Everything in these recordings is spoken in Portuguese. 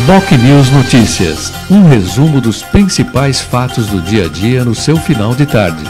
BocNews Notícias, um resumo dos principais fatos do dia a dia no seu final de tarde.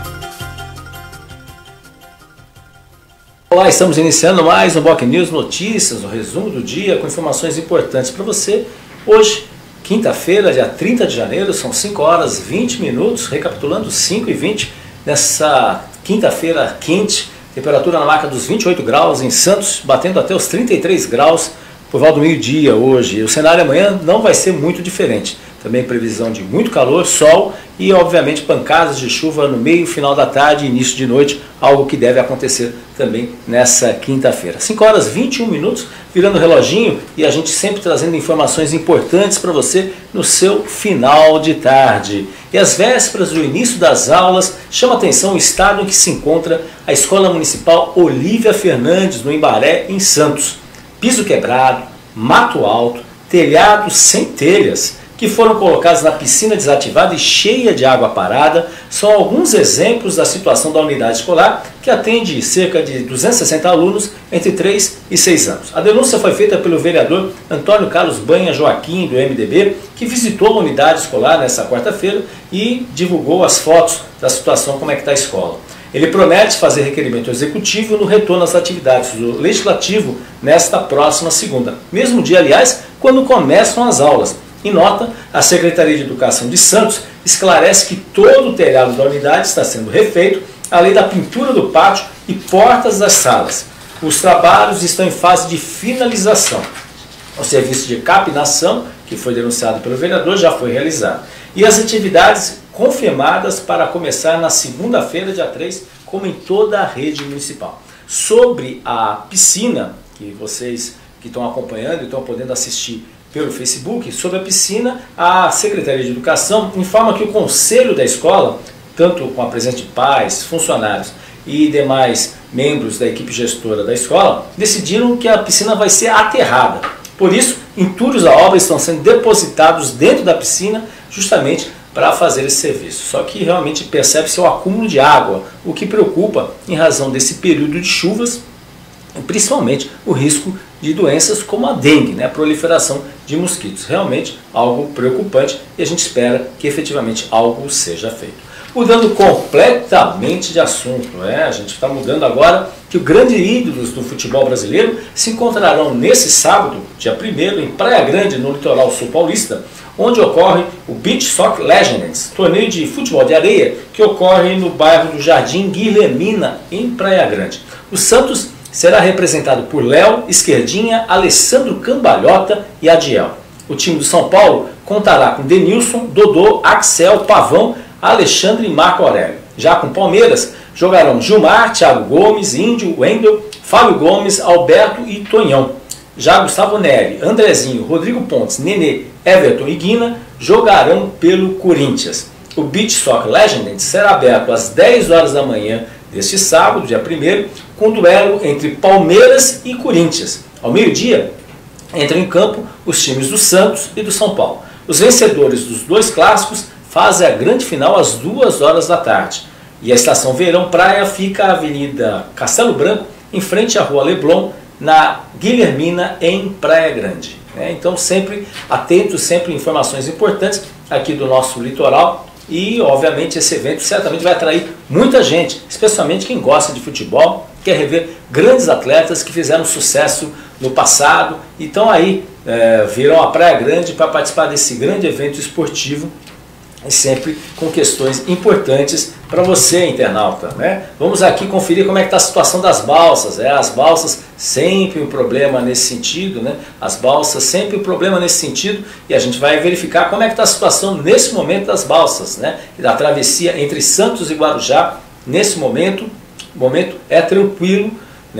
Olá, estamos iniciando mais um BocNews Notícias, um resumo do dia com informações importantes para você. Hoje, quinta-feira, dia 30 de janeiro, são 5 horas 20 minutos, recapitulando 5h20 nessa quinta-feira quente, temperatura na marca dos 28 graus em Santos, batendo até os 33 graus por volta do meio-dia hoje. O cenário amanhã não vai ser muito diferente. Também previsão de muito calor, sol e, obviamente, pancadas de chuva no meio, final da tarde e início de noite, algo que deve acontecer também nessa quinta-feira. 5 horas 21 minutos, virando o reloginho, e a gente sempre trazendo informações importantes para você no seu final de tarde. E às vésperas do início das aulas, chama atenção o estado em que se encontra a Escola Municipal Olívia Fernandes, no Embaré, em Santos. Piso quebrado, mato alto, telhados sem telhas, que foram colocados na piscina desativada e cheia de água parada, são alguns exemplos da situação da unidade escolar, que atende cerca de 260 alunos entre 3 e 6 anos. A denúncia foi feita pelo vereador Antônio Carlos Banha Joaquim, do MDB, que visitou a unidade escolar nesta quarta-feira e divulgou as fotos da situação, como é que está a escola. Ele promete fazer requerimento executivo no retorno às atividades do Legislativo nesta próxima segunda, mesmo dia, aliás, quando começam as aulas. Em nota, a Secretaria de Educação de Santos esclarece que todo o telhado da unidade está sendo refeito, além da pintura do pátio e portas das salas. Os trabalhos estão em fase de finalização. O serviço de capinação, que foi denunciado pelo vereador, já foi realizado. E as atividades confirmadas para começar na segunda-feira, dia 3, como em toda a rede municipal. Sobre a piscina, que vocês que estão acompanhando e estão podendo assistir pelo Facebook, sobre a piscina, a Secretaria de Educação informa que o conselho da escola, tanto com a presença de pais, funcionários e demais membros da equipe gestora da escola, decidiram que a piscina vai ser aterrada. Por isso, entulhos da obra estão sendo depositados dentro da piscina, justamente para fazer esse serviço. Só que realmente percebe-se o acúmulo de água, o que preocupa em razão desse período de chuvas, principalmente o risco de doenças como a dengue, a proliferação de mosquitos. Realmente algo preocupante e a gente espera que efetivamente algo seja feito. Mudando completamente de assunto, a gente está mudando agora que os grandes ídolos do futebol brasileiro se encontrarão nesse sábado, dia 1º, em Praia Grande, no litoral sul paulista, onde ocorre o Beach Soccer Legends, torneio de futebol de areia que ocorre no bairro do Jardim Guilhermina, em Praia Grande. O Santos será representado por Léo, Esquerdinha, Alessandro Cambalhota e Adiel. O time do São Paulo contará com Denilson, Dodô, Axel, Pavão, Alexandre e Marco Aurélio. Já com Palmeiras, jogarão Gilmar, Thiago Gomes, Índio, Wendel, Fábio Gomes, Alberto e Tonhão. Já Gustavo Neri, Andrezinho, Rodrigo Pontes, Nenê, Everton e Guina jogarão pelo Corinthians. O Beach Soccer Legends será aberto às 10 horas da manhã deste sábado, dia 1º, com duelo entre Palmeiras e Corinthians. Ao meio-dia, entram em campo os times do Santos e do São Paulo. Os vencedores dos dois clássicos fazem a grande final às 2 horas da tarde. E a estação Verão Praia fica a Avenida Castelo Branco, em frente à Rua Leblon, na Guilhermina, em Praia Grande. Então sempre atentos, sempre informações importantes aqui do nosso litoral. E, obviamente, esse evento certamente vai atrair muita gente, especialmente quem gosta de futebol, quer rever grandes atletas que fizeram sucesso no passado e estão aí, viram a Praia Grande para participar desse grande evento esportivo e sempre com questões importantes para você, internauta. Vamos aqui conferir como é que está a situação das balsas. As balsas sempre um problema nesse sentido, As balsas sempre um problema nesse sentido e a gente vai verificar como é que está a situação nesse momento das balsas, E da travessia entre Santos e Guarujá. Nesse momento, o momento é tranquilo,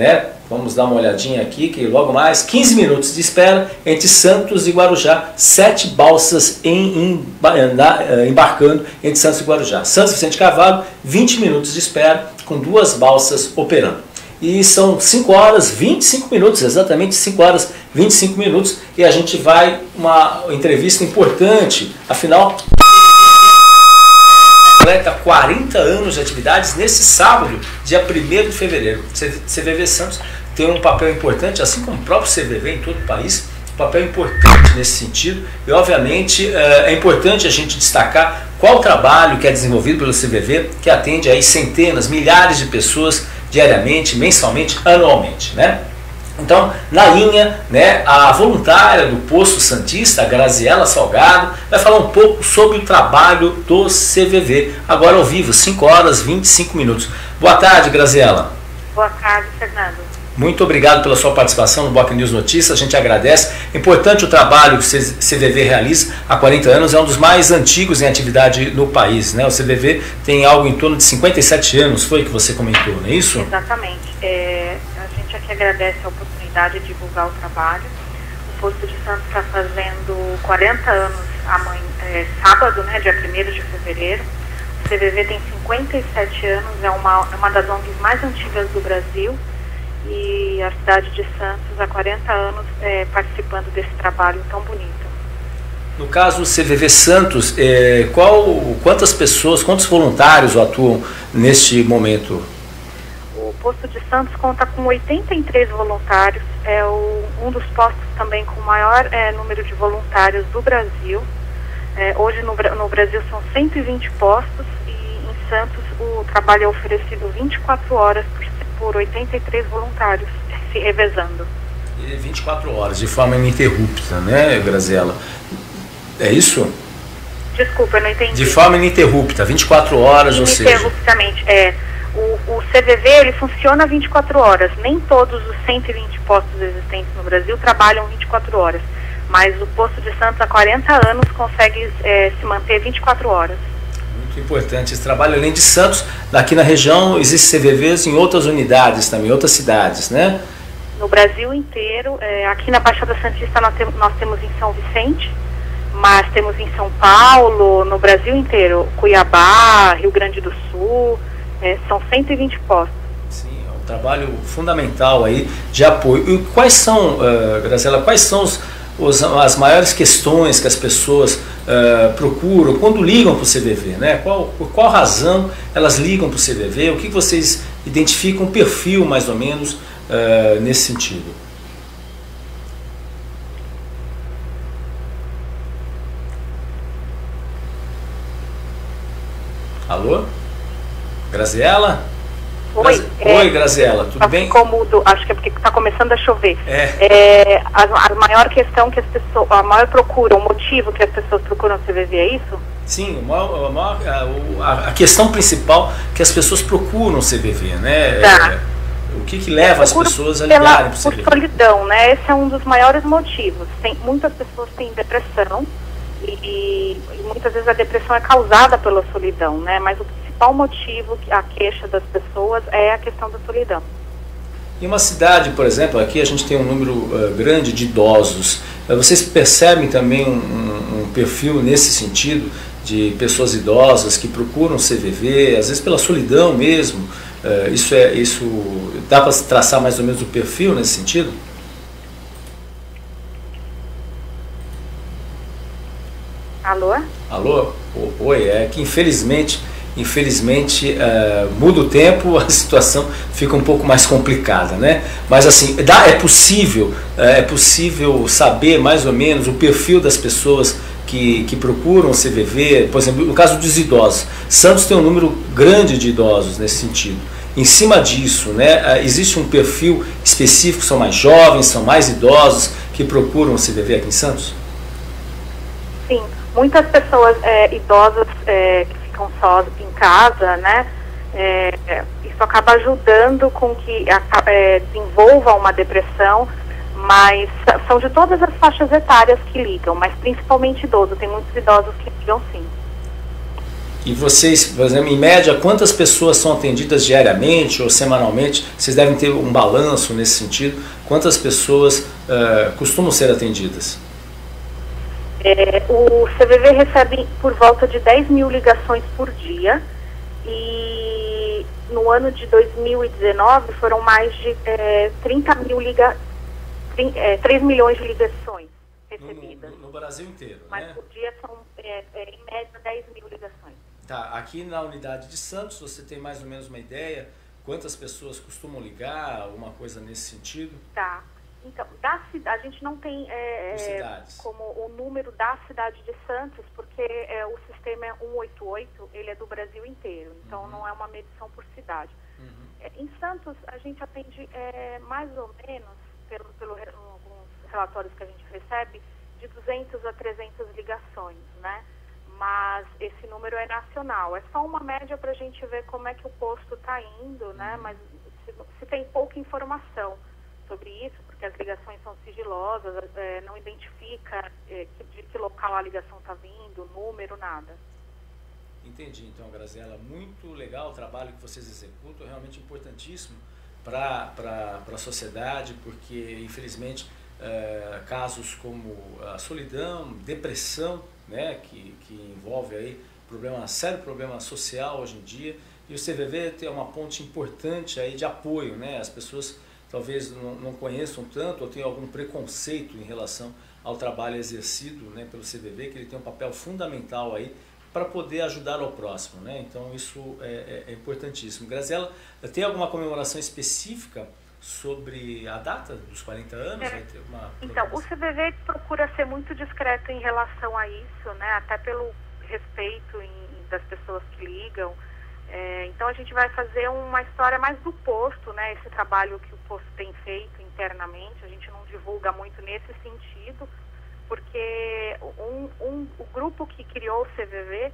Vamos dar uma olhadinha aqui, que logo mais 15 minutos de espera entre Santos e Guarujá, 7 balsas embarcando entre Santos e Guarujá. Santos Vicente Carvalho, 20 minutos de espera com 2 balsas operando. E são 5 horas 25 minutos, exatamente 5 horas 25 minutos, e a gente vai uma entrevista importante, afinal completa 40 anos de atividades nesse sábado, dia 1º de fevereiro. CVV Santos tem um papel importante, assim como o próprio CVV em todo o país, papel importante nesse sentido e, obviamente, é importante a gente destacar qual o trabalho que é desenvolvido pelo CVV, que atende aí centenas, milhares de pessoas diariamente, mensalmente, anualmente, né? Então, na linha, né, a voluntária do Posto Santista, a Graziela Salgado, vai falar um pouco sobre o trabalho do CVV, agora ao vivo, 5 horas e 25 minutos. Boa tarde, Graziela. Boa tarde, Fernando. Muito obrigado pela sua participação no Boc News Notícias, a gente agradece. É importante o trabalho que o CVV realiza há 40 anos, é um dos mais antigos em atividade no país, né? O CVV tem algo em torno de 57 anos, foi que você comentou, não é isso? Exatamente. A gente aqui agradece a oportunidade de divulgar o trabalho. O Posto de Santos está fazendo 40 anos sábado, né, dia 1º de fevereiro. O CVV tem 57 anos, é uma das ONGs mais antigas do Brasil. E a cidade de Santos há 40 anos participando desse trabalho tão bonito. No caso do CVV Santos, quantas pessoas, quantos voluntários atuam neste momento? O posto de Santos conta com 83 voluntários, é um dos postos também com o maior número de voluntários do Brasil. Hoje no Brasil são 120 postos e em Santos o trabalho é oferecido 24 horas por 83 voluntários, se revezando. E 24 horas, de forma ininterrupta, né, Graziela? É isso? Desculpa, eu não entendi. De forma ininterrupta, 24 horas, ou seja... Ininterruptamente, o CVV, ele funciona 24 horas. Nem todos os 120 postos existentes no Brasil trabalham 24 horas. Mas o Posto de Santos, há 40 anos, consegue se manter 24 horas. Muito importante esse trabalho. Além de Santos, aqui na região existem CVVs em outras unidades também, outras cidades, né? No Brasil inteiro, aqui na Baixada Santista nós temos em São Vicente, mas temos em São Paulo, no Brasil inteiro, Cuiabá, Rio Grande do Sul, são 120 postos. Sim, é um trabalho fundamental aí de apoio. E quais são, Graziela, quais são as maiores questões que as pessoas procuram quando ligam para o CVV, né? Por qual razão elas ligam para o CVV? O que vocês identificam, um perfil mais ou menos nesse sentido? Alô? Graziela? Oi, Graziela, tudo bem? Ficou mudo, acho que é porque está começando a chover. A maior questão que as pessoas, a maior procura, o motivo que as pessoas procuram o CVV, é isso? Sim, a questão principal que as pessoas procuram o CVV, né? Tá. O que leva as pessoas a ligarem para o CVV? Por solidão, né? Esse é um dos maiores motivos. Muitas pessoas têm depressão e muitas vezes a depressão é causada pela solidão, né? Mas o principal motivo, a queixa das pessoas é a questão da solidão. Em uma cidade, por exemplo, aqui a gente tem um número grande de idosos. Vocês percebem também um perfil nesse sentido de pessoas idosas que procuram CVV, às vezes pela solidão mesmo? Isso dá para traçar mais ou menos o perfil nesse sentido? Alô? Alô? Oi, que infelizmente muda o tempo, a situação fica um pouco mais complicada, né? Mas assim, é possível saber mais ou menos o perfil das pessoas que procuram o CVV, por exemplo, no caso dos idosos. Santos tem um número grande de idosos nesse sentido. Em cima disso, né, existe um perfil específico, são mais jovens, são mais idosos que procuram o CVV aqui em Santos? Sim, muitas pessoas idosas que ficam só em casa, né? Isso acaba ajudando com que desenvolva uma depressão, mas são de todas as faixas etárias que ligam, mas principalmente idosos. Tem muitos idosos que ligam, sim. E vocês, por exemplo, em média, quantas pessoas são atendidas diariamente ou semanalmente? Vocês devem ter um balanço nesse sentido. Quantas pessoas costumam ser atendidas? O CVV recebe por volta de 10 mil ligações por dia e no ano de 2019 foram mais de 3 milhões de ligações recebidas. No Brasil inteiro, mas né? por dia são em média 10 mil ligações. Tá, aqui na unidade de Santos você tem mais ou menos uma ideia quantas pessoas costumam ligar, alguma coisa nesse sentido? Tá. Então, a gente não tem como o número da cidade de Santos, porque o sistema é 188, ele é do Brasil inteiro, então não é uma medição por cidade. Em Santos, a gente atende mais ou menos, pelo alguns relatórios que a gente recebe, de 200 a 300 ligações, né? Mas esse número é nacional, é só uma média para a gente ver como é que o posto está indo, né? Mas se tem pouca informação sobre isso, porque as ligações são sigilosas, não identifica de que local a ligação está vindo, número, nada. Entendi, então, Graziela, muito legal o trabalho que vocês executam, realmente importantíssimo para a sociedade, porque, infelizmente, casos como a solidão, depressão, né, que envolve aí sério problema social hoje em dia, e o CVV tem uma ponte importante aí de apoio, né? As pessoas talvez não conheçam tanto ou tenham algum preconceito em relação ao trabalho exercido, né, pelo CVV, que ele tem um papel fundamental aí para poder ajudar ao próximo, né? Então isso é importantíssimo. Graziela, tem alguma comemoração específica sobre a data dos 40 anos? Vai ter então, o CVV procura ser muito discreto em relação a isso, né? Até pelo respeito das pessoas que ligam. Então a gente vai fazer uma história mais do posto, né? Esse trabalho que o posto tem feito internamente, a gente não divulga muito nesse sentido, porque o grupo que criou o CVV,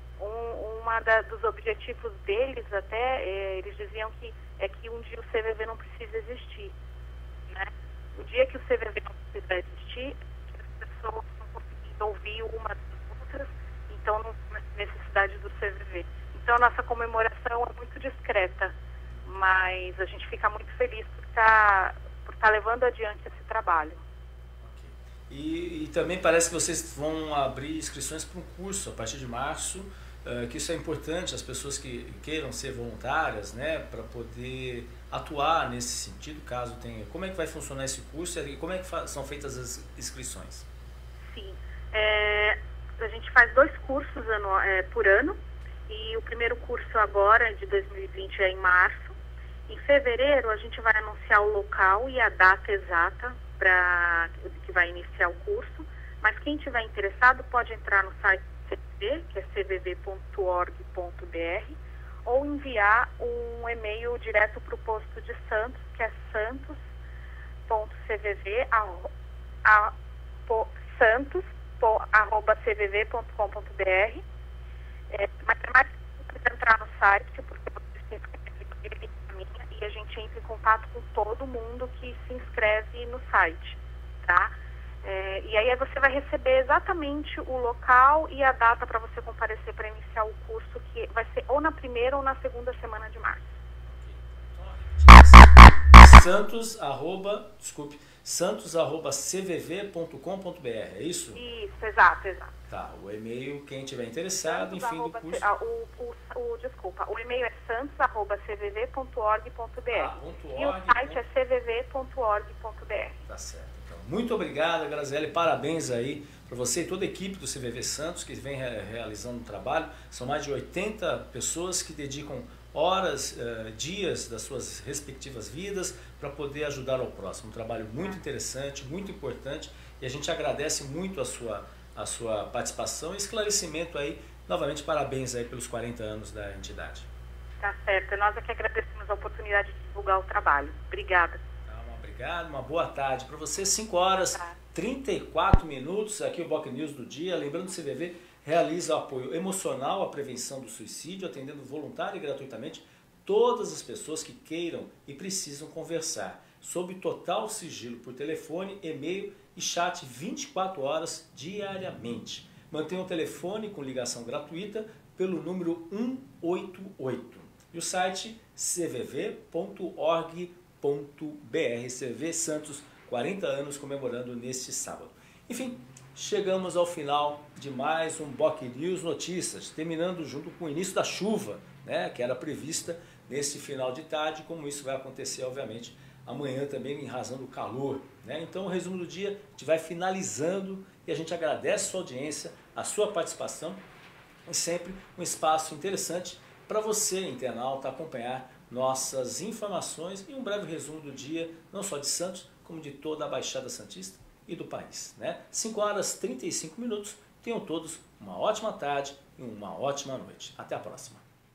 dos objetivos deles até, eles diziam que um dia o CVV não precisa existir, né? O dia que o CVV não precisa existir, as pessoas não conseguem ouvir uma das outras, então não tem necessidade do CVV. Então, a nossa comemoração é muito discreta, mas a gente fica muito feliz por estar levando adiante esse trabalho. Okay. E também parece que vocês vão abrir inscrições para um curso a partir de março, que isso é importante, as pessoas que queiram ser voluntárias, né, para poder atuar nesse sentido, caso tenha. Como é que vai funcionar esse curso e como é que são feitas as inscrições? Sim, a gente faz 2 cursos por ano. E o primeiro curso agora, de 2020, é em março. Em fevereiro, a gente vai anunciar o local e a data exata que vai iniciar o curso. Mas quem tiver interessado pode entrar no site do CVV, que é cvv.org.br, ou enviar um e-mail direto para o posto de Santos, que é santos.cvv@cvv.com.br. Mas é mais simples entrar no site, porque você se inscreve e a gente entra em contato com todo mundo que se inscreve no site, tá? E aí você vai receber exatamente o local e a data para você comparecer para iniciar o curso, que vai ser ou na primeira ou na segunda semana de março. santos@cvv.com.br, é isso? Isso, exato. Tá, o e-mail, quem tiver interessado, enfim, do curso... o e-mail é santos@cvv.org.br e o site é cvv.org.br. Tá certo. Então, muito obrigado, Graziela, e parabéns aí para você e toda a equipe do CVV Santos, que vem realizando um trabalho. São mais de 80 pessoas que dedicam horas, dias das suas respectivas vidas para poder ajudar ao próximo. Um trabalho muito interessante, muito importante, e a gente agradece muito a sua participação e esclarecimento aí. Novamente, parabéns aí pelos 40 anos da entidade. Tá certo, nós é que agradecemos a oportunidade de divulgar o trabalho. Obrigada. Obrigado, uma boa tarde para você. 5h34, aqui o Boc News do dia. Lembrando que o CVV realiza apoio emocional à prevenção do suicídio, atendendo voluntário e gratuitamente todas as pessoas que queiram e precisam conversar, sob total sigilo por telefone, e-mail e chat 24 horas diariamente. Mantenha o telefone com ligação gratuita pelo número 188. E o site cvv.org.br. CVV Santos, 40 anos comemorando neste sábado. Enfim, chegamos ao final de mais um Boc News Notícias, terminando junto com o início da chuva, né, que era prevista nesse final de tarde, como isso vai acontecer, obviamente, amanhã também em razão do calor, né? Então, o resumo do dia, a gente vai finalizando e a gente agradece a sua audiência, a sua participação e sempre um espaço interessante para você, internauta, acompanhar nossas informações e um breve resumo do dia, não só de Santos, como de toda a Baixada Santista e do país, né? 5 horas e 35 minutos. Tenham todos uma ótima tarde e uma ótima noite. Até a próxima.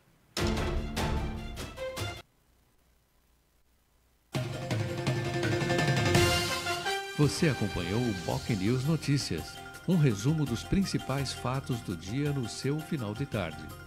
Você acompanhou o BOC News Notícias, um resumo dos principais fatos do dia no seu final de tarde.